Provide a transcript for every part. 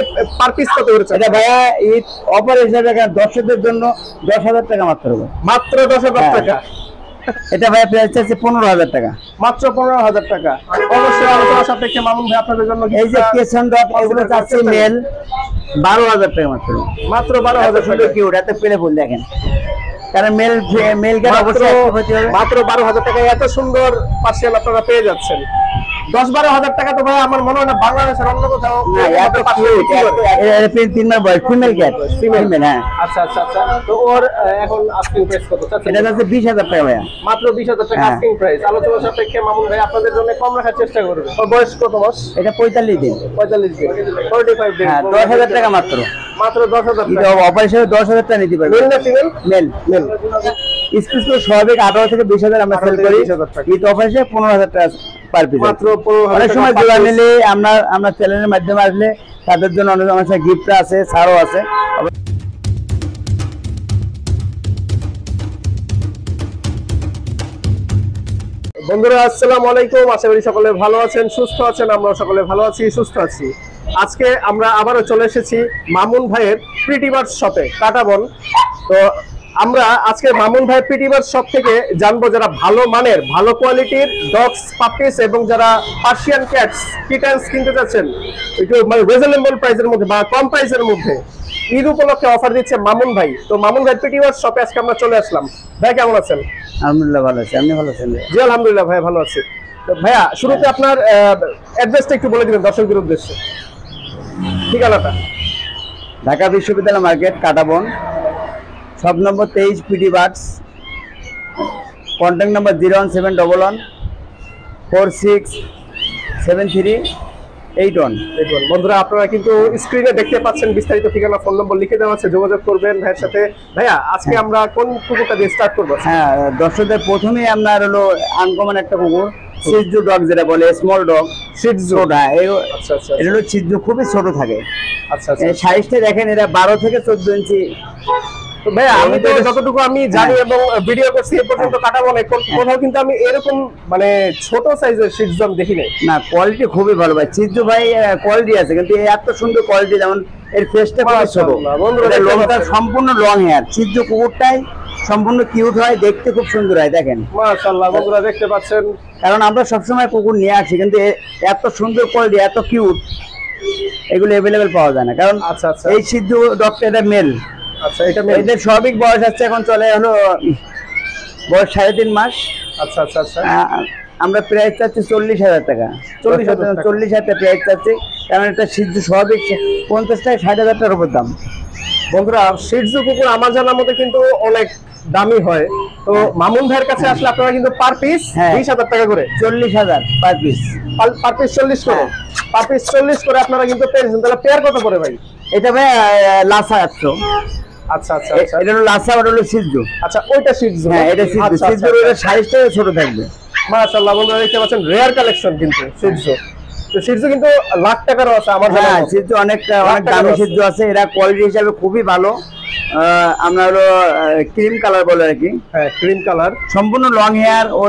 Per piece কত করে? এটা ভাইয়া ঈদ অফার হিসেবে দর্শকদের জন্য 10,000 টাকা মাত্র। মাত্র 10,000 টাকা। এটা ভাইয়া প্রাইস আছে 15,000 টাকা। মাত্র 15,000 টাকা। অবশ্যই আলোচনা সাপেক্ষে মামুন ভাই আপনাদের জন্য এই যে কেসন ডগ এগুলো চাচ্ছি মেল 12,000 টাকা মাত্র। মাত্র 12,000 টাকা। কিউট, এত পেলে ফুল দেখেন, কারণ মেল কে অবশ্যই মাত্র 12,000 টাকায় এত সুন্দর পার্সিয়ান আপনারা পেয়ে যাচ্ছেন। 10-12,000 টাকা তো ভাই আমার মনে হয় না বাংলাদেশের অন্য কোথাও। না এত কিউট, এর 3 মাস বয়স, ফিমেল ক্যাট, ফিমেল। হ্যাঁ আচ্ছা আচ্ছা আচ্ছা। তো ওর এখন আস্কিং প্রাইস কত? এটা আছে 20,000 টাকা ভাইয়া। মাত্র 20,000 টাকা আস্কিং প্রাইস। আলোচনা সাপেক্ষে মামুন ভাই আপনাদের জন্য কম রাখার চেষ্টা করবে। ওর বয়স কত মাস? এটা 45 দিন। 45 দিন, 45 দিন। হ্যাঁ 10,000 টাকা মাত্র। মাত্র 10,000 টাকা। এটা অপারেশন 10,000 টাকা নিতে পারবে। মেল না ফিমেল? মেল। মেল। স্পিচ তো স্বাভাবিক 18 থেকে 20,000 আমরা সেল করি। ঈদ অফারে 15,000 টাকা পার পিস। মাত্র 15,000 অনেক সময় জোড়া নিলে আমরা চ্যানেলের মাধ্যমে আসলে তাদের জন্য অনেক সময় গিফট আছে, ছাড়ও আছে। বন্ধুরা আসসালামু আলাইকুম, আশা করি সকলে ভালো আছেন, সুস্থ আছেন। আমরা সকলে ভালো আছি, সুস্থ আছি। আজকে আমরা আবারও চলে এসেছি মামুন ভাইয়ের প্রিটি বার্ডস শপে, কাটাবন। তো আমরা আজকে মামুন ভাইয়ের প্রিটি বার্ডস শপ থেকে জানবো যারা ভালো মানের, ভালো কোয়ালিটির ডগস, পাপিস এবং যারা পার্সিয়ান ক্যাটস, কিটেন্স কিনতে চাচ্ছেন একটু মানে রিজনেবল প্রাইসের মধ্যে বা কম প্রাইসের মধ্যে, ঈদ উপলক্ষে অফার দিচ্ছে মামুন ভাই। তো মামুন ভাই প্রিটি বার্ডস শপে আজকে আমরা চলে আসলাম। ভাই কেমন আছেন? আলহামদুলিল্লাহ ভালো আছি, আপনি ভালো আছেন? জি আলহামদুলিল্লাহ ভাই ভালো আছি। তো ভাইয়া শুরুতে আপনার অ্যাড্রেসটা একটু বলে দিবেন দর্শকদের উদ্দেশ্যে, ঠিকানাটা। ঢাকা বিশ্ববিদ্যালয় market, Katabon, shop number 23, PT birds. Contact number 01711 467381। বন্ধুরা আপনারা কিন্তু স্ক্রিনে দেখতে পাচ্ছেন বিস্তারিত ঠিকানা, ফোন নম্বর লিখে দেওয়া আছে, যোগাযোগ করবেন ভাইয়ের সাথে। ভাইয়া আজকে আমরা কোন কুকুরটা দিয়ে স্টার্ট করবো? হ্যাঁ দর্শকদের প্রথমেই আপনার হলো আনকমন একটা কুকুর, শি টজু ডগ যেটা বলে, স্মল ডগ, শি টজু। আচ্ছা আচ্ছা, এটা হলো শি টজু, খুবই ছোট থাকে। আচ্ছা আচ্ছা। সাইজটা দেখেন, এরা 12 থেকে 14 ইঞ্চি। তো ভাই আমি তো যতটুকু আমি জানি এবং ভিডিও করছি এ পর্যন্ত কাটাবন কোথাও কিন্তু আমি এরকম মানে ছোট সাইজের শি টজু আমি দেখি নাই। না কোয়ালিটি খুবই ভালো ভাই, শি টজু ভাই কোয়ালিটি আছে, কিন্তু এত সুন্দর কোয়ালিটি, যেমন এর ফেসটা খুব ছোট, লোমটা সম্পূর্ণ লং হেয়ার। শি টজু কুকুরটাই সম্পূর্ণ কিউট হয়, দেখতে খুব সুন্দর হয়, দেখেন মাশাআল্লাহ। বন্ধুরা দেখতে পাচ্ছেন, কারণ আমরা সবসময় কুকুর নিয়ে আসি, কিন্তু এত সুন্দর কোয়ালিটি, এত কিউট, এগুলো অ্যাভেলেবেল পাওয়া যায় না। কারণ আচ্ছা আচ্ছা, এই শি টজু ডগটা এটা মেল। আচ্ছা এটা মেল। এদের স্বাভাবিক বয়স আছে এখন চলে হলো বয়স 3.5 মাস। আচ্ছা আচ্ছা আচ্ছা। আমরা প্রাইস চাচ্ছি 40,000 টাকা। 40,000 টাকা প্রাইস চাচ্ছি, কারণ এটা শি টজু স্বাভাবিক 50 থেকে 60,000 টাকার উপর দাম। বন্ধুরা শি টজু কুকুর আমার জানার মধ্যে কিন্তু অনেক দামি হয়। তো মামুন ভাইয়ের কাছে আসলে আপনারা কিন্তু পার পিস 20,000 টাকা করে, 40,000 পার পিস। পার পিস 40 করে, পার পিস 40 করে আপনারা কিন্তু পেয়েছেন। তাহলে পেয়ার কত করে ভাই? এটা ভাই লাসা আপসো। আচ্ছা আচ্ছা, এটা হলো লাসা, ওটা হলো শি টজু। আচ্ছা ওইটা শি টজু। হ্যাঁ এটা শি টজু। শি টজু এর সাইজটা ছোট থাকবে। মাশাআল্লাহ বন্ধুরা দেখতে পাচ্ছেন, রেয়ার কালেকশন কিন্তু শি টজু। তো শি টজু কিন্তু লাখ টাকারও আছে আমার জানা। হ্যাঁ শি টজু অনেক দামি শি টজু আছে, এরা কোয়ালিটি হিসাবে খুবই ভালো। আমরা হলো ক্রিম কালার বলে আর কি। হ্যাঁ ক্রিম কালার, সম্পূর্ণ লং হেয়ার। ও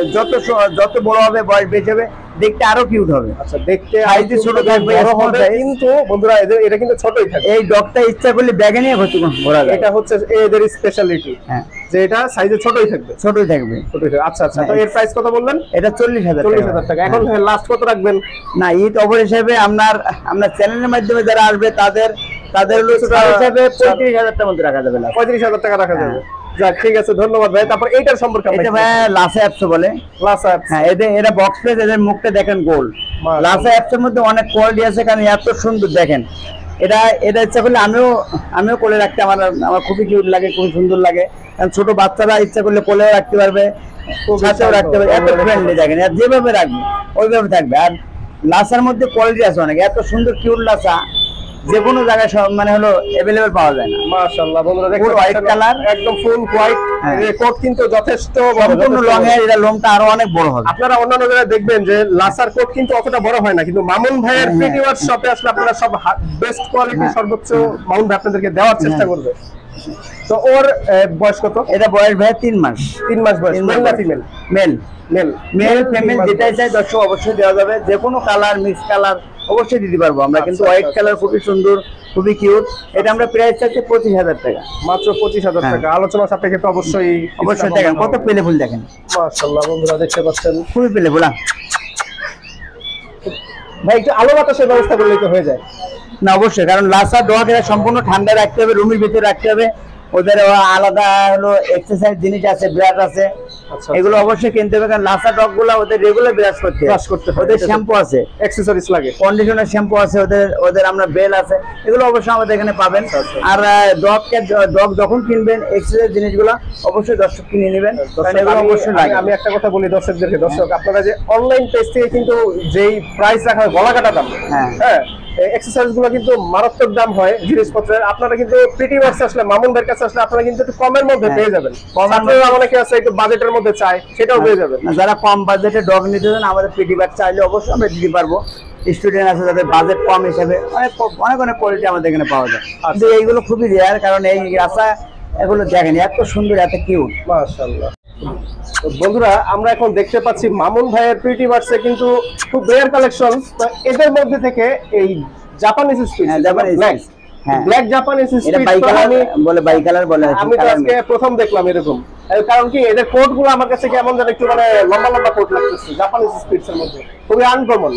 যত বড় হবে, বয়স বেশি হবে, দেখতে আরো কিউট হবে। আচ্ছা দেখতে সাইজে ছোট থাকবে, বড় হবে, কিন্তু বন্ধুরা এটা কিন্তু ছোটই থাকে। এই ডগটা ইচ্ছা করলে ব্যাগে নিয়ে ভর্তি করা যায়। এটা হচ্ছে এদের স্পেশালিটি। হ্যাঁ যে এটা সাইজে ছোটই থাকবে, ছোটই থাকবে। আচ্ছা আচ্ছা। তো এর প্রাইস কত বললেন? এটা 40,000 টাকা। এখন লাস্ট কত রাখবেন? না ঈদ অফার হিসেবে আমরা চ্যানেলের মাধ্যমে যারা আসবে তাদের হলো হিসেবে 35,000 টাকার মধ্যে রাখা যাবে। 35,000 টাকা রাখা যাবে। যাক ঠিক আছে, ধন্যবাদ ভাই। তারপর এইটার সম্পর্কে এটা ভাই লাসা আপসো বলে। লাসা আপসো। হ্যাঁ এরা বক্স প্লেস, এদের মুখটা দেখেন গোল। লাসা আপসোর মধ্যে অনেক কোয়ালিটি আছে, কারণ এত সুন্দর দেখেন। এটা ইচ্ছা করলে আমিও কোলে রাখতে আমার খুবই কিউট লাগে, খুব সুন্দর লাগে। কারণ ছোট বাচ্চারা ইচ্ছা করলে কোলেও রাখতে পারবে, সাথেও রাখতে পারবে, এত ফ্রেন্ডলি দেখেন। আর যেভাবে রাখবে ওইভাবে থাকবে। আর লাসার মধ্যে কোয়ালিটি আছে অনেক, এত সুন্দর কিউট লাসা যে কোনো জায়গায় মানে হলো अवेलेबल পাওয়া যায় না। মাশাআল্লাহ বন্ধুরা দেখুন, হোয়াইট কালার, একদম ফুল হোয়াইট। এর কোট কিন্তু যথেষ্ট সম্পূর্ণ লং হেয়ার, এর লোমটা আরো অনেক বড় হবে। আপনারা অন্যান্য জায়গায় দেখবেন যে লাসার কোট কিন্তু অতটা বড় হয় না, কিন্তু মামুন ভাইয়ের প্রিটি বার্ডস শপে আসলে আপনারা সব বেস্ট কোয়ালিটি সর্বোচ্চ মামুন ভাই আপনাদেরকে দেওয়ার চেষ্টা করবে। তো ওর বয়স কত? এটা বয়স ভাই 3 মাস। 3 মাস বয়স। মেল না female? Male. Male. Male female যেটাই চাই দর্শক অবশ্যই দেওয়া যাবে। যে কোনো কালার, মিক্স কালার অবশ্যই দিতে পারবো আমরা। কিন্তু হোয়াইট কালার খুবই সুন্দর, খুবই কিউট। এটা আমরা প্রাইস চাচ্ছি 25,000 টাকা, মাত্র 25,000 টাকা। আলোচনা সাপেক্ষে তো অবশ্যই দেখেন কত প্লেফুল, দেখেন মাশাআল্লাহ বন্ধুরা দেখতে পাচ্ছেন, খুবই প্লেফুল। ভাই একটু আলো বাতাসের ব্যবস্থা করলে তো হয়ে যায় না? অবশ্যই, কারণ লাসা ডগ এরা সম্পূর্ণ ঠান্ডা রাখতে হবে, রুমের ভিতরে রাখতে হবে। ওদের আলাদা হলো এক্সারসাইজ জিনিস আছে, ব্রাশ আছে, এগুলো অবশ্যই কিনতে হবে। কারণ লাসা ডগ গুলা ওদের রেগুলার ব্রাশ করতে হয়, ওদের শ্যাম্পু আছে, অ্যাকসেসরিজ লাগে, কন্ডিশনার শ্যাম্পু আছে, ওদের আমরা বেল আছে, এগুলো অবশ্যই আমাদের এখানে পাবেন। আর ডগ যখন কিনবেন এক্সারসাইজ জিনিসগুলো অবশ্যই দর্শক কিনে নেবেন, কারণ এগুলো অবশ্যই লাগে। আমি একটা কথা বলি দর্শকদেরকে, দর্শক আপনারা যে অনলাইন পেজ থেকে কিন্তু যেই প্রাইস রাখা হয় গলা কাটা দাম, হ্যাঁ এক্সারসাইজ গুলো কিন্তু মারাত্মক দাম হয় জিনিসপত্রের। আপনারা কিন্তু প্রিটি ওয়ার্কস আসলে, মামুন ভাইয়ের কাছে আসলে আপনারা কিন্তু একটু কমের মধ্যে পেয়ে যাবেন। আপনারা অনেকে আছে একটু বাজেটের মধ্যে চায়, সেটাও পেয়ে যাবেন। যারা কম বাজেটে ডগ নিতে চান আমাদের প্রিটি ওয়ার্ক চাইলে অবশ্যই আমরা দিতে পারবো। স্টুডেন্ট আছে যাদের বাজেট কম হিসেবে অনেক কোয়ালিটি আমাদের এখানে পাওয়া যায়। কিন্তু এইগুলো খুবই রেয়ার, কারণ এই রাস্তা এগুলো দেখেন এত সুন্দর, এত কিউট, মাশাআল্লাহ। বন্ধুরা আমরা এখন দেখতে পাচ্ছি মামুন ভাইয়ের প্রিটি ওয়ার্কসে কিন্তু খুব রেয়ার কালেকশন। এদের মধ্যে থেকে এই Japanese spitz, black Japanese spitz বলে বাই কালার বলে, আমি তো আজকে প্রথম দেখলাম এরকম। কারণ কি এদের কোট গুলো আমার কাছে কেমন যেন একটু মানে লম্বা লম্বা কোট লাগতেছে জাপানিজ স্পিচ এর মধ্যে, খুবই আনকমন,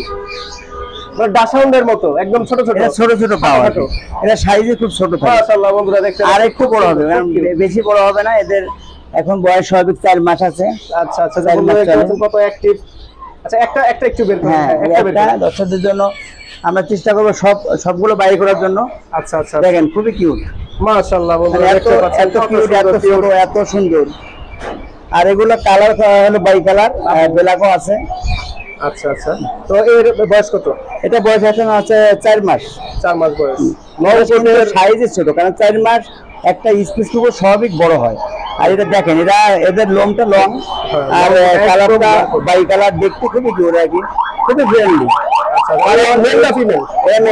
ডাসাউন্ডের মতো একদম ছোট ছোট পাওয়া। এটা সাইজে খুব ছোট থাকে। মাশাআল্লাহ বন্ধুরা দেখতে, আর একটু বড় হবে, বেশি বড় হবে না। এদের এখন বয়স হবে 4 মাস আছে। আচ্ছা আচ্ছা, কত অ্যাক্টিভ। আচ্ছা একটা একটু বের করুন, একটা দর্শকদের জন্য আমরা চেষ্টা করব সবগুলো বাই করার জন্য। আচ্ছা আচ্ছা, দেখেন খুবই কিউট, মাশাআল্লাহ বন্ধুরা দেখতে পাচ্ছেন, এত কিউট, এত ছোট, এত সুন্দর। আর এগুলো কালার হলো বাই কালার, ব্ল্যাকও আছে। আচ্ছা আচ্ছা, তো এর বয়স কত? এটা বয়স এখন আছে 4 মাস। 4 মাস বয়স। সাইজ ছোট, কারণ 4 মাস একটা স্পিচ খুব স্বাভাবিক বড় হয়। আর এটা দেখেন, এদের লোমটা লং, আর কালারটা বাই কালার, দেখতে খুবই কিউট আর কি, খুবই ফ্রেন্ডলি। মেল না ফিমেল?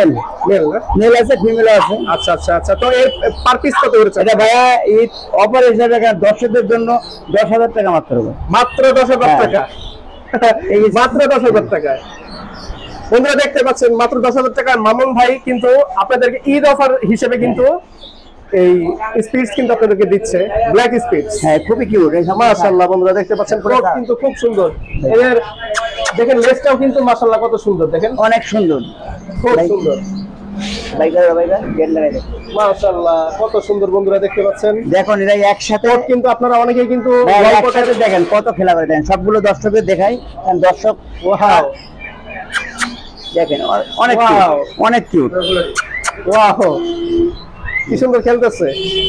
মেল আছে, ফিমেল আছে। আচ্ছা আচ্ছা আচ্ছা, তো এর পার পিস কত করেছে? এটা ভাইয়া ঈদ অফার হিসেবে দর্শকদের জন্য 10,000 টাকা মাত্র। মাত্র 10,000 টাকা? এই মাত্র 10,000 টাকায় বন্ধুরা দেখতে পাচ্ছেন, মাত্র 10,000 টাকায় মামুন ভাই কিন্তু আপনাদেরকে ঈদ অফার হিসেবে কিন্তু এই স্পিচ কিন্তু আপনাদেরকে দিচ্ছে, ব্ল্যাক স্পিচ। হ্যাঁ খুবই কিউট, মাশাআল্লাহ বন্ধুরা দেখতে পাচ্ছেন, কোট কিন্তু খুব সুন্দর। এর দেখেন লেজটাও কিন্তু মাশাআল্লাহ কত সুন্দর, দেখেন অনেক সুন্দর, খুব সুন্দর। মাশাআল্লাহ কত সুন্দর বন্ধুরা দেখতে পাচ্ছেন। দেখুন এরা একসাথে কিন্তু আপনারা অনেকেই কিন্তু একসাথে দেখেন কত খেলা করে, দেখেন সবগুলো দর্শকদের দেখাই, দর্শক ওয়াও দেখেন অনেক কিউট, ওয়াও কি সুন্দর খেলতেছে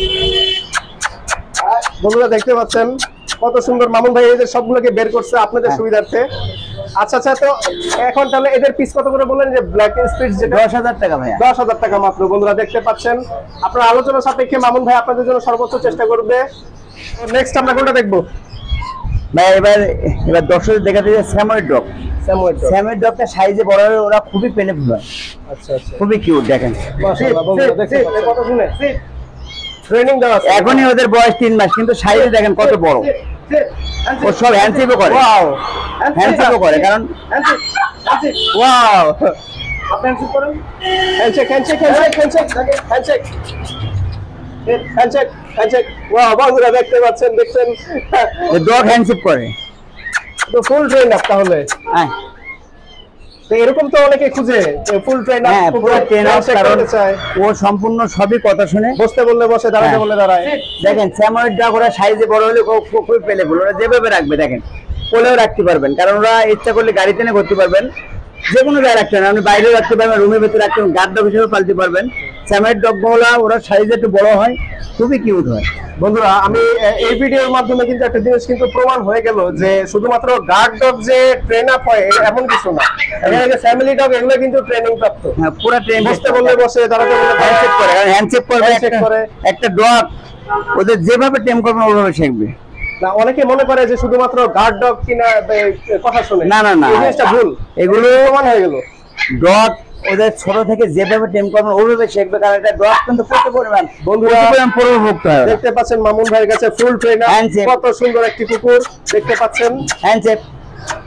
বন্ধুরা দেখতে পাচ্ছেন কত সুন্দর। মামুন ভাই এদের সবগুলোকে বের করছে আপনাদের সুবিধার্থে। আচ্ছা আচ্ছা, তো এখন তাহলে এদের পিস কত করে বললেন যে ব্ল্যাক স্পিচ যেটা? 10,000 টাকা ভাইয়া। 10,000 টাকা মাত্র বন্ধুরা দেখতে পাচ্ছেন। আপনার আলোচনা সাপেক্ষে মামুন ভাই আপনাদের জন্য সর্বোচ্চ চেষ্টা করবে। নেক্সট আমরা কোনটা দেখবো ভাই? এবার দর্শকদের দেখাতে যে স্যাময়েড ডগ। স্যাময়েড ডগটা সাইজে বড় হয়, ওরা খুবই পেনেফুল হয়। আচ্ছা আচ্ছা, খুবই কিউট, দেখেন মাশাআল্লাহ বন্ধুরা দেখতে পাচ্ছেন কত শুনে ট্রেনিং দেওয়া আছে। এখনই ওদের বয়স 3 মাস, কিন্তু সাইজে দেখেন কত বড়। ও সব হ্যান্ডশেকও করে, ওয়াও হ্যান্ডশেকও করে, কারণ ওয়াও আপনি হ্যান্ডশেক করেন, handshake handshake handshake handshake handshake handshake. Wow বন্ধুরা দেখতে পাচ্ছেন, দেখছেন ডগ হ্যান্ডশেক করে, তো ফুল ট্রেন আপ তাহলে। হ্যাঁ তো এরকম তো অনেকে খুঁজে ফুল ট্রেন আপ, পুরো ট্রেন আপ, কারণ ও সম্পূর্ণ সবই কথা শুনে, বসতে বললে বসে, দাঁড়াতে বললে দাঁড়ায়। দেখেন স্যাময়েড ডগ ওরা সাইজে বড় হলে খুবই পেলেফুল, ওরা যেভাবে রাখবে দেখেন কোলেও রাখতে পারবেন, কারণ ওরা ইচ্ছা করলে গাড়িতে নিয়ে করতে পারবেন, যে কোনো জায়গায় রাখতে পারবেন, আপনি বাইরেও রাখতে পারবেন, রুমের ভেতরে রাখতে পারবেন, গার্ড ডগ হিসেবে পালতে পারবেন। স্যাময়েড ডগগুলো ওরা সাইজে একটু বড় হয়, খুবই কিউট হয়। বন্ধুরা আমি এই ভিডিওর মাধ্যমে কিন্তু একটা জিনিস কিন্তু প্রমাণ হয়ে গেল যে শুধুমাত্র গার্ড ডগ যে ট্রেন আপ হয় এমন কিছু না, এখানে যে ফ্যামিলি ডগ এগুলো কিন্তু ট্রেনিং প্রাপ্ত। হ্যাঁ পুরো ট্রেন, বসতে বললে বসে, দাঁড়াতে বললে হ্যান্ডশেক করে, কারণ হ্যান্ডশেক করে একটা ডগ ওদের যেভাবে টেম করবে ওভাবে শিখবে। না অনেকে মনে করে যে শুধুমাত্র গার্ড ডগ কিনা কথা শুনে, না না না, এই জিনিসটা ভুল, এগুলো প্রমাণ হয়ে গেল। ডগ ওদের ছোট থেকে যেভাবে টেম করবে ওভাবে শিখবে, কারণ এটা ডগ কিন্তু প্রচুর পরিমাণ বন্ধুরা পরিভুক্ত হয়। দেখতে পাচ্ছেন মামুন ভাইয়ের কাছে ফুল ট্রেনার, কত সুন্দর একটি কুকুর দেখতে পাচ্ছেন। হ্যান্ডশেক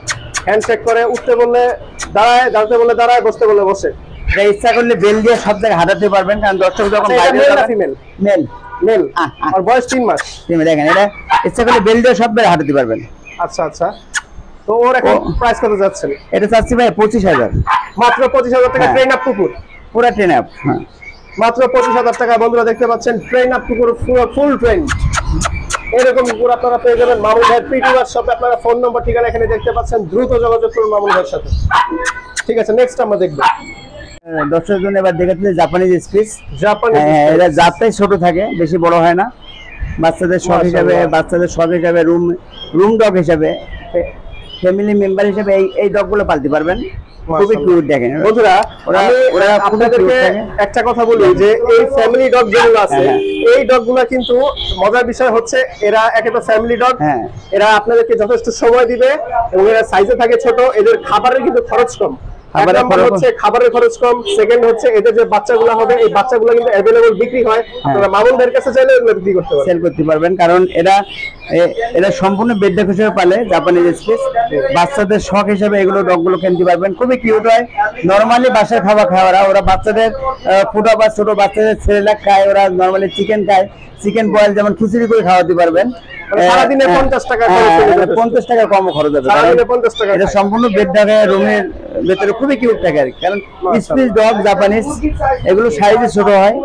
হ্যান্ডশেক করে, উঠতে বললে দাঁড়ায়, দাঁড়াতে বললে দাঁড়ায়, বসতে বললে বসে। এটা ইচ্ছা করলে বেল দিয়ে সব জায়গায় হাঁটাতে পারবেন, কারণ দর্শক যখন ফিমেল মেল মেল আর বয়স 3 মাস। দেখেন এটা ইচ্ছা করলে বেল দিয়ে সব জায়গায় হাঁটাতে পারবেন। আচ্ছা আচ্ছা, তো ওর এখন প্রাইস কত যাচ্ছে? এটা চাচ্ছি ভাই 25,000, মাত্র 25,000 টাকা। ট্রেন আপ কুকুর, পুরো ট্রেন আপ, মাত্র 25,000 টাকা। বন্ধুরা দেখতে পাচ্ছেন ট্রেন আপ কুকুর, ফুল ট্রেন। এরকম কুকুর আপনারা পেয়ে যাবেন মামুন ভাইয়ের পিটি বার্ড শপে। আপনারা ফোন নম্বর ঠিকানা এখানে দেখতে পাচ্ছেন, দ্রুত যোগাযোগ করুন মামুন ভাইয়ের সাথে। ঠিক আছে, নেক্সট আমরা দেখব দর্শকের জন্য এবার দেখাচ্ছি জাপানিজ স্পিচ। জাপানিজ, এটা জাতটাই ছোট থাকে, বেশি বড় হয় না। বাচ্চাদের শখ হিসাবে রুম ডগ হিসাবে, ফ্যামিলি মেম্বার হিসাবে এই ডগগুলো পালতে পারবেন। খুবই কিউট দেখেন বন্ধুরা। ওরা আপনাদেরকে একটা কথা বলি যে এই ফ্যামিলি ডগ যেগুলো আছে, এই ডগগুলো কিন্তু মজার বিষয় হচ্ছে এরা একটা ফ্যামিলি ডগ। এরা আপনাদেরকে যথেষ্ট সময় দিবে এবং এরা সাইজে থাকে ছোট। এদের খাবারের কিন্তু খরচ কম। খাবারের খরচ কম। সেকেন্ড হচ্ছে এদের যে বাচ্চাগুলো হবে, এই বাচ্চাগুলো কিন্তু অ্যাভেলেবল বিক্রি হয়। আপনারা মামুন ভাইয়ের কাছে চাইলে এগুলো বিক্রি করতে পারবেন, সেল করতে পারবেন, কারণ এরা সম্পূর্ণ বেড ডগ হিসেবে পালে জাপানিজ স্পিচ। বাচ্চাদের শখ হিসেবে এগুলো ডগগুলো কিনতে পারবেন, খুবই কিউট হয়। নরমালি বাসায় খাবার খাওয়ারা, ওরা বাচ্চাদের ফুটা বা ছোট বাচ্চাদের সেরেলাক খায়, ওরা নরমালি চিকেন খায়। চিকেন বয়েল যেমন খিচুড়ি করে খাওয়াতে পারবেন। সারাদিনে 50 টাকা, 50 টাকা কম খরচ হবে। এটা সম্পূর্ণ বেড ডগে রুমের ভেতরে খুবই কিউট থাকে আর কি, কারণ স্পিচ ডগ জাপানিজ এগুলো সাইজে ছোট হয়।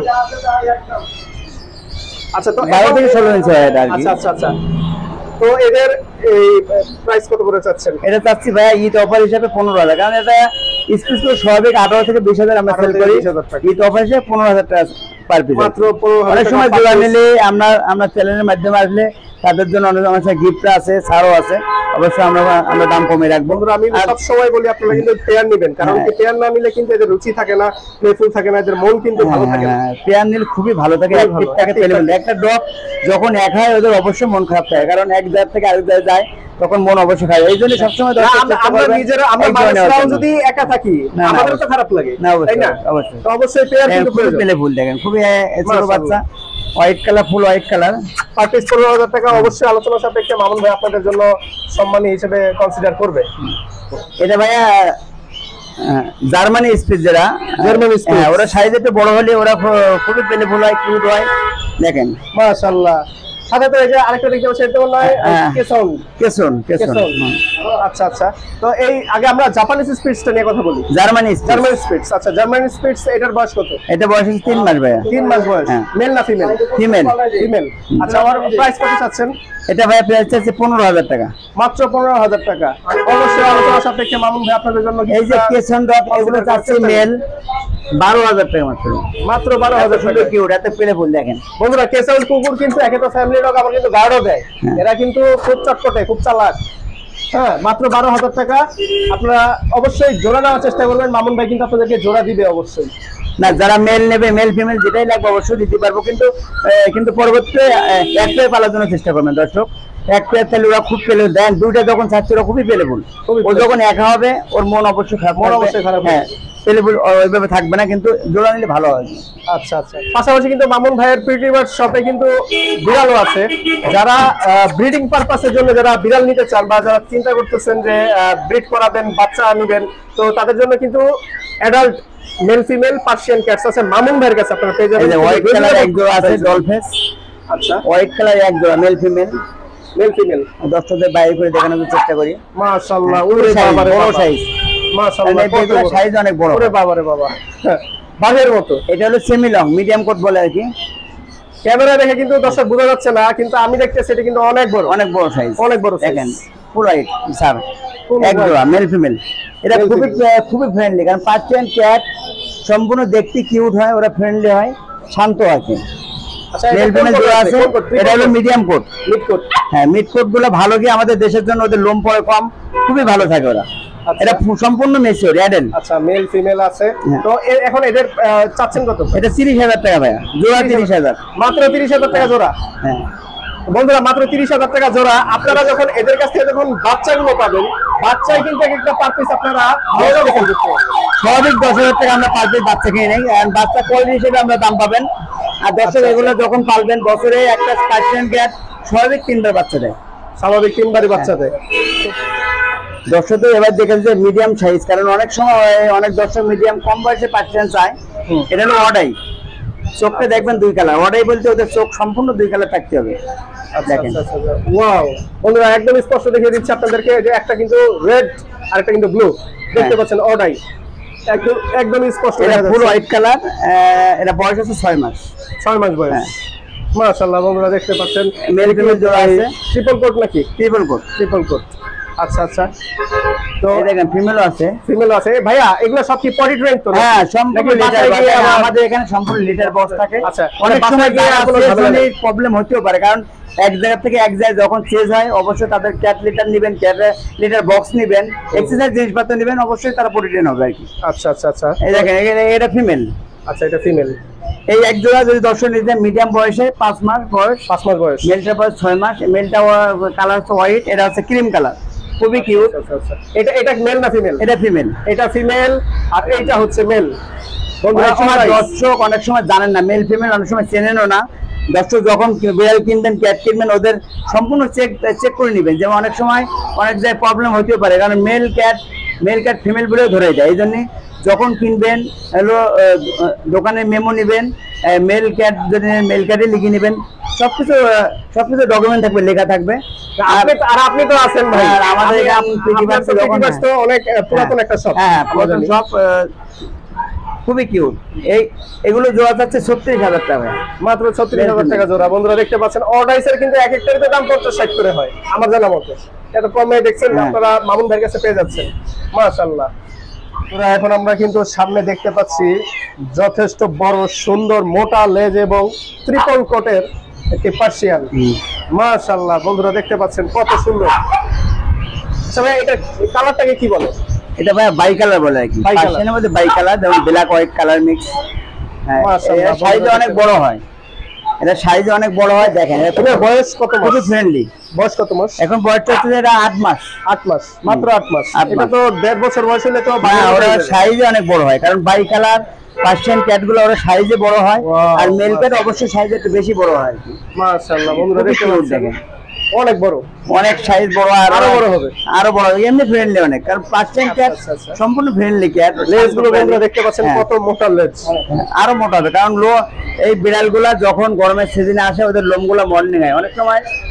আচ্ছা, তো 12 থেকে 16 ইঞ্চি হয় এটা আর কি। আচ্ছা আচ্ছা, তো এদের এই প্রাইস কত করে চাচ্ছেন? এটা চাচ্ছি ভাইয়া ঈদ অফার হিসাবে 15,000, কারণ এটা স্পিচ তো স্বাভাবিক 18 থেকে 20,000 আমরা সেল করি। ঈদ অফার হিসেবে 15,000 টাকা পার পিস। মাত্র 15,000। অনেক সময় জোড়া নিলে আমরা চ্যানেলের মাধ্যমে আসলে তাদের জন্য অনেক সময় গিফট আছে, ছাড়ও আছে। অবশ্যই আমরা দাম কমে রাখবো। বন্ধুরা আমি সব সময় বলি আপনারা কিন্তু পেয়ার নেবেন, কারণ কি পেয়ার না নিলে কিন্তু এদের রুচি থাকে না, প্লেফুল থাকে না, এদের মন কিন্তু ভালো থাকে না। পেয়ার নিলে খুবই ভালো থাকে, একটা ডগ যখন এক হয় ওদের অবশ্যই মন খারাপ থাকে, কারণ এক জায়গা থেকে আরেক জায়গায় যায়, তখন মন অবশ্যই খারাপ। এই জন্য সবসময় আমরা যদি একা থাকি আমাদের তো খারাপ লাগে, তাই না? অবশ্যই তো অবশ্যই পেয়ার কিন্তু প্লেফুল দেখেন, খুবই ছোট বাচ্চা, white colour, full white colour. Per piece 15,000 টাকা। অবশ্যই আলোচনা সাপেক্ষে মামুন ভাই আপনাদের জন্য সম্মানী হিসেবে কনসিডার করবে। এটা ভাইয়া জার্মানি স্পিচ, যারা জার্মানি স্পিচ ওরা সাইজ একটু বড় হলে ওরা খুবই প্লেফুল হয়, কিউট হয় দেখেন, মাশাআল্লাহ। সাথে তো এই যে আরেকটা দেখতে পাচ্ছি, এটা বলা হয় কেসন। আচ্ছা আচ্ছা, তো এই আগে আমরা জাপানিজ স্পিচটা নিয়ে কথা বলি। Germany spitz. আচ্ছা, জার্মানি স্পিচ এটার বয়স কত? এটা বয়স 3 মাস ভাইয়া। 3 মাস বয়স। মেল না ফিমেল? ফিমেল। আচ্ছা, আমার প্রাইস কত চাচ্ছেন? এটা ভাইয়া প্রাইস চাচ্ছি 15,000 টাকা, মাত্র 15,000 টাকা। অবশ্যই আলোচনা সাপেক্ষে মামুন ভাই আপনাদের জন্য। এই যে কেসন ডগ এগুলো চাচ্ছি মেল 12,000 টাকা মাত্র 12,000 টাকা। কিউট, এত প্লেফুল দেখেন বন্ধুরা। কেসন কুকুর কিন্তু একে তো ফ্যামিলি ডগ, আবার কিন্তু গার্ডও দেয়। এরা কিন্তু খুব চটপটে, খুব চালাক। হ্যাঁ, মাত্র 12,000 টাকা। আপনারা অবশ্যই জোড়া নেওয়ার চেষ্টা করবেন, মামুন ভাই কিন্তু আপনাদেরকে জোড়া দিবে অবশ্যই। না, যারা মেল নেবে, মেল ফিমেল যেটাই লাগবে অবশ্যই দিতে পারবো, কিন্তু পরবর্তীতে এক পেয়ে পালার জন্য চেষ্টা করবেন দর্শক। এক পেয়ে তাহলে ওরা খুব পেলে দেন, দুইটা যখন ছাড়ছে ওরা খুবই পেলেবুল। ও যখন একা হবে ওর মন অবশ্যই খারাপ, হ্যাঁ পেলেবুল ওইভাবে থাকবে না, কিন্তু জোড়া নিলে ভালো হয়। আচ্ছা আচ্ছা, পাশাপাশি কিন্তু মামুন ভাইয়ের পিটি বার্ড শপে কিন্তু বিড়ালও আছে। যারা ব্রিডিং পারপাসের জন্য যারা বিড়াল নিতে চান বা যারা চিন্তা করতেছেন যে ব্রিড করাবেন, বাচ্চা নেবেন, তো তাদের জন্য কিন্তু adult male female Persian cats আছে মামুন ভাইয়ের কাছে। আপনারা পেয়ে যাবেন। হোয়াইট কালার এক জোড়া আছে, ডল ফেস। আচ্ছা, হোয়াইট কালার এক জোড়া মেল ফিমেল। দর্শকদের বাইরে করে দেখানোর চেষ্টা করি। মাশাআল্লাহ, ওরে বাবারে, বড় সাইজ। মাশাআল্লাহ, সাইজ অনেক বড়। ওরে বাবারে বাবা, বাঘের মতো। এটা হলো সেমি লং, মিডিয়াম কোট বলে আর কি। ক্যামেরা দেখে কিন্তু দর্শক বোঝা যাচ্ছে না, কিন্তু আমি দেখতেছি এটা কিন্তু অনেক বড় সাইজ, অনেক বড় দেখেন। ফুল হোয়াইট স্যার, এক জোড়া মেল ফিমেল। এটা খুবই ফ্রেন্ডলি, কারণ পার্সিয়ান ক্যাট সম্পূর্ণ দেখতে কিউট হয়, ওরা ফ্রেন্ডলি হয়, শান্ত আছে। মেল ফিমেল জোড়া আছে। এটা হলো মিডিয়াম কোট, মিড কোট। হ্যাঁ, মিড কোট গুলো ভালো, কি আমাদের দেশের জন্য ওদের লোম পড়ে কম, খুবই ভালো থাকে ওরা। এটা সম্পূর্ণ মেচিউর অ্যাডাল্ট। আচ্ছা, মেল ফিমেল আছে। তো এখন এদের চাচ্ছেন কত? এটা 30,000 টাকা ভাইয়া, জোড়া 30,000, মাত্র 30,000 টাকা জোড়া। হ্যাঁ বন্ধুরা, মাত্র 30,000 টাকা জোড়া। আপনারা যখন এদের কাছ থেকে যখন বাচ্চাগুলো পাবেন, বাচ্চায় কিন্তু একটা পার পিস আপনারা স্বাভাবিক 10,000 টাকা আমরা পার পিস বাচ্চা কিনে নেই, বাচ্চা কোয়ালিটি হিসেবে আমরা দাম পাবেন। আর দর্শক এগুলো যখন পালবেন, বছরে একটা পার্সিয়ান ক্যাট স্বাভাবিক 3বার বাচ্চা দেয়, স্বাভাবিক 3বারই বাচ্চা দেয়। দর্শক তো এবার দেখেন যে মিডিয়াম সাইজ, কারণ অনেক সময় অনেক দর্শক মিডিয়াম কম বয়সে পার্সিয়ান চায়, এটা হলো অডাই। চোখটা দেখবেন দুই কালার, অডাই বলতে ওদের চোখ সম্পূর্ণ দুই কালার থাকতে হবে। দেখেন ওয়াও বন্ধুরা, একদম স্পষ্ট দেখিয়ে দিচ্ছি আপনাদেরকে যে একটা কিন্তু রেড আর একটা কিন্তু ব্লু, দেখতে পাচ্ছেন অডাই একদম স্পষ্ট। এটা ফুল হোয়াইট কালার, এটা বয়স আছে 6 মাস। 6 মাস বয়স, মাশাআল্লাহ বন্ধুরা দেখতে পাচ্ছেন। মেল ফিমেল জোড়া আছে। ট্রিপল কোট নাকি? Triple coat, triple coat. আচ্ছা আচ্ছা, তো দেখেন ফিমেলও আছে। ফিমেল আছে ভাইয়া, এগুলো সব কি পটি ট্রেন তো? হ্যাঁ, সম্পূর্ণ লিটার। আমাদের এখানে সম্পূর্ণ লিটার বক্স থাকে। আচ্ছা, অনেক সময় প্রবলেম হতেও পারে, কারণ এক জায়গা থেকে এক জায়গায় যখন চেঞ্জ হয়, অবশ্যই তাদের ক্যাট লিটার নেবেন, ক্যাট লিটার বক্স নেবেন, এক্সারসাইজ জিনিসপত্র নেবেন, অবশ্যই তারা পটি ট্রেন হবে আর কি। আচ্ছা আচ্ছা আচ্ছা, এই দেখেন এটা ফিমেল। আচ্ছা, এটা ফিমেল। এই এক জোড়া যদি দর্শক নিতে মিডিয়াম বয়সে 5 মাস বয়স, 5 মাস বয়স, মেলটার বয়স 6 মাস। মেলটা কালার হচ্ছে হোয়াইট, এটা হচ্ছে ক্রিম কালার, খুবই কিউট। এটা মেল না ফিমেল? এটা ফিমেল। এটা ফিমেল আর এইটা হচ্ছে মেল। দর্শক অনেক সময় জানেন না, মেল ফিমেল অনেক সময় চেনেনও না। দর্শক যখন বিড়াল কিনবেন, ক্যাট কিনবেন, ওদের সম্পূর্ণ চেক করে নেবেন। যেমন অনেক সময় অনেক জায়গায় প্রবলেম হতেও পারে, কারণ মেল ক্যাট ফিমেল বলেও ধরে যায়। এই জন্য যখন কিনবেন হলো দোকানে মেমো নেবেন, মেল ক্যাট যদি মেল ক্যাটে লিখে নেবেন, সবকিছু ডকুমেন্ট থাকবে, লেখা থাকবে। আর আপনি তো আছেন ভাই, আমাদের তো অনেক পুরাতন একটা শপ। হ্যাঁ, পুরাতন শপ, খুবই কিউট। এগুলো জোড়া যাচ্ছে 36,000 টাকা, মাত্র 36,000 টাকা জোড়া। বন্ধুরা দেখতে পাচ্ছেন, অর্ডাইসের কিন্তু এক একটার দাম 50-60 করে হয় আমার জানা মতে। এত কমে দেখছেন আপনারা মামুন ভাইয়ের কাছে পেয়ে যাচ্ছেন, মাশাআল্লাহ। এখন আমরা কিন্তু সামনে দেখতে পাচ্ছি যথেষ্ট বড় সুন্দর মোটা লেজ এবং ট্রিপল কোটের একটি পার্সিয়ান, মাশাআল্লাহ। বন্ধুরা দেখতে পাচ্ছেন কত সুন্দর। আচ্ছা ভাই, এটা কালারটাকে কি বলে? এটা ভাই বাই কালার বলে আর কি। পার্সিয়ানের মধ্যে বাই কালার, যেমন ব্ল্যাক হোয়াইট কালার মিক্স। হ্যাঁ, মাশাআল্লাহ, সাইজে অনেক বড় হয়। এটা সাইজে অনেক বড় হয়। দেখেন এটা বয়স কত মাস? খুবই ফ্রেন্ডলি। বয়স কত মাস? এখন বয়সটা হচ্ছে এটা 8 মাস। 8 মাস, মাত্র 8 মাস। এটা তো 1.5 বছর বয়স হলে তো ওরা সাইজে অনেক বড় হয়, কারণ বাই কালার পার্সিয়ান ক্যাট গুলো ওরা সাইজে বড় হয়, আর মেল ক্যাট অবশ্যই সাইজে একটু বেশি বড় হয় আর কি। মাশাআল্লাহ বন্ধুরা দেখতে পাচ্ছেন অনেক বড়, অনেক সাইজ বড়, আরো বড় হবে, আরো বড় হবে। এমনি ফ্রেন্ডলি অনেক, কারণ পার্সিয়ান ক্যাট সম্পূর্ণ ফ্রেন্ডলি ক্যাট। লেজ গুলো বন্ধুরা দেখতে পাচ্ছেন কত মোটা লেজ, আরো মোটা হবে, কারণ এই বিড়ালগুলা যখন গরমের সিজনে আসে, ওদের লোমগুলো মর্নিং হয়। অনেক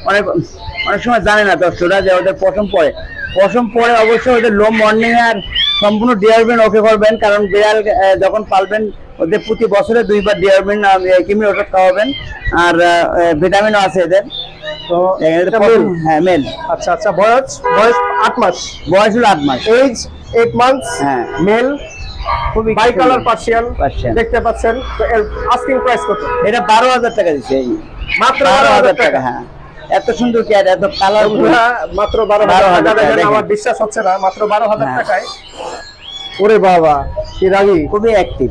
সময় জানে না দর্শকরা যে ওদের পশম পরে অবশ্যই ওদের লোম মর্নিং আর সম্পূর্ণ ডিওড্রেন্ট ওকে করবেন, কারণ বিড়াল যখন পালবেন ওদের প্রতি বছরে 2 বার ডিওড্রেন্ট কিমির ওষুধ খাওয়াবেন, আর ভিটামিনও আছে এদের। তো এটা মেল। হ্যাঁ, মেল। আচ্ছা আচ্ছা, বয়স 8 মাস। বয়স হলো 8 মাস, এজ 8 মান্থস। হ্যাঁ, মেল, খুবই বাই কালার পার্সিয়ান দেখতে পাচ্ছেন। তো এর আস্কিং প্রাইস কত? এটা 12,000 টাকা দিচ্ছে, মাত্র 12,000 টাকা। হ্যাঁ, এত সুন্দর ক্যাট, এত কালার, মাত্র 12,000 টাকা। আমার বিশ্বাস হচ্ছে না, মাত্র 12,000 টাকায়। ওরে বাবা, কি রাগী, খুবই অ্যাক্টিভ।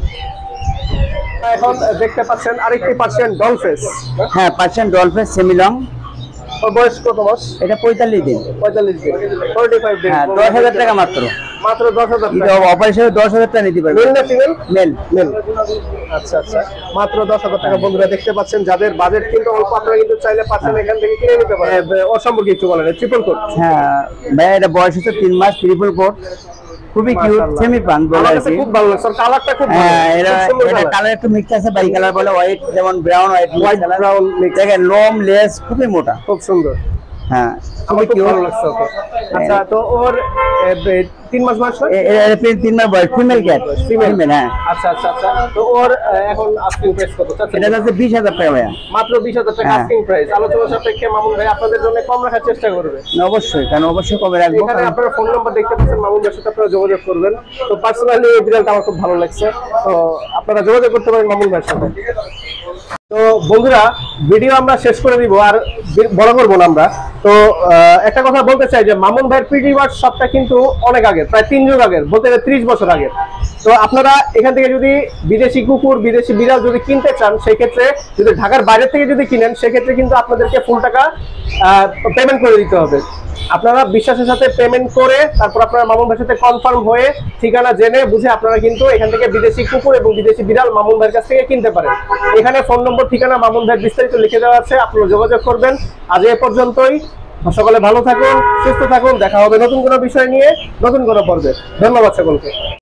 এখন দেখতে পাচ্ছেন আরেকটি পার্সিয়ান ডলফেস। হ্যাঁ, পার্সিয়ান ডলফেস সেমিলং। ওর বয়স কত মাস? এটা 45 দিন। 45 দিন, 45 দিন। হ্যাঁ, 10,000 টাকা মাত্র। মাত্র 10,000 টাকা। অপারেশনে 10,000 টাকা নিতে পারবে। মেল না ফিমেল? মেল। আচ্ছা আচ্ছা, মাত্র 10,000 টাকা। বন্ধুরা দেখতে পাচ্ছেন, যাদের বাজেট কিন্তু অল্প, আপনারা কিন্তু চাইলে পার্সিয়ান এখান থেকে কিনে নিতে পারেন। ওর সম্পর্কে একটু বলেন। Triple coat. হ্যাঁ ভাই, এটা বয়স হচ্ছে 3 মাস, ট্রিপল কোট, খুবই কিউট, সেমি পান বলে আর কি। খুব ভালো লাগছে, কালারটা খুব ভালো। হ্যাঁ, এটা কালার একটু মিক্স আছে, বাই কালার বলে, হোয়াইট যেমন ব্রাউন, হোয়াইট ব্রাউন মিক্স। দেখেন লোম লেজ খুবই মোটা, খুব সুন্দর। হ্যাঁ, খুবই ভালো লাগছে। আচ্ছা, তো ওর 3 মাস বয়স? 3 মাস বয়স, ফিমেল ক্যাট, ফিমেল। হ্যাঁ, আচ্ছা আচ্ছা আচ্ছা। তো ওর এখন আস্কিং প্রাইস কত? এটা যাচ্ছে 20,000 টাকা ভাইয়া। মাত্র 20,000 টাকা আস্কিং প্রাইস। আলোচনা সাপেক্ষে মামুন ভাই আপনাদের জন্য কম রাখার চেষ্টা করবে। অবশ্যই, কারণ অবশ্যই কমে রাখবো। এখানে আপনারা ফোন নাম্বার দেখতে পাচ্ছেন, মামুন ভাইয়ের সাথে আপনারা যোগাযোগ করবেন। তো পার্সোনালি এই বিড়ালটা আমার খুব ভালো লাগছে, তো আপনারা যোগাযোগ করতে পারেন মামুন ভাইয়ের সাথে। তো বন্ধুরা, ভিডিও আমরা শেষ করে দিব, আর বড় করবো না আমরা। তো একটা কথা বলতে চাই যে মামুন ভাইয়ের পিটি বার্ড শপটা কিন্তু অনেক আগে, প্রায় 3 যুগ আগের, বলতে গেলে 30 বছর আগের। তো আপনারা এখান থেকে যদি বিদেশি কুকুর, বিদেশি বিড়াল যদি কিনতে চান, সেই ক্ষেত্রে যদি ঢাকার বাইরে থেকে যদি কিনেন, সেক্ষেত্রে কিন্তু আপনাদেরকে ফুল টাকা পেমেন্ট করে দিতে হবে। আপনারা বিশ্বাসের সাথে পেমেন্ট করে তারপর আপনারা মামুন ভাইয়ের সাথে কনফার্ম হয়ে ঠিকানা জেনে বুঝে আপনারা কিন্তু এখান থেকে বিদেশি কুকুর এবং বিদেশি বিড়াল মামুন ভাইয়ের কাছ থেকে কিনতে পারেন। এখানে ফোন নম্বর, ঠিকানা, মামুন ভাইয়ের বিস্তারিত লিখে দেওয়া আছে, আপনারা যোগাযোগ করবেন। আজ এ পর্যন্তই। সকলে ভালো থাকুন, সুস্থ থাকুন, দেখা হবে নতুন কোনো বিষয় নিয়ে, নতুন কোনো পর্বে। ধন্যবাদ সকলকে।